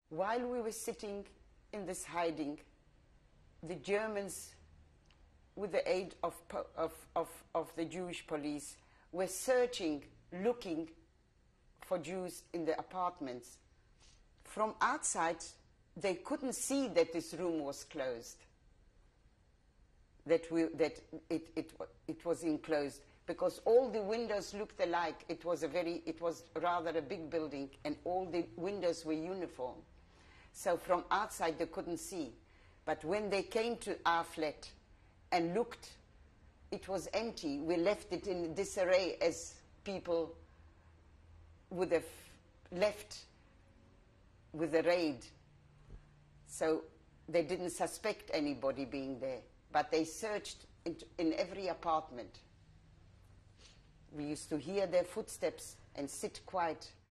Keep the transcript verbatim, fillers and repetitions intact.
While we were sitting in this hiding, the Germans, with the aid of, of, of, of the Jewish police, were searching, looking for Jews in the apartments. From outside, they couldn't see that this room was closed, that, we, that it, it, it was enclosed, because all the windows looked alike. It was, a very, it was rather a big building, and all the windows were uniform. So from outside, they couldn't see. But when they came to our flat and looked, it was empty. We left it in disarray, as people would have left with a raid. So they didn't suspect anybody being there, but they searched in, in every apartment. We used to hear their footsteps and sit quiet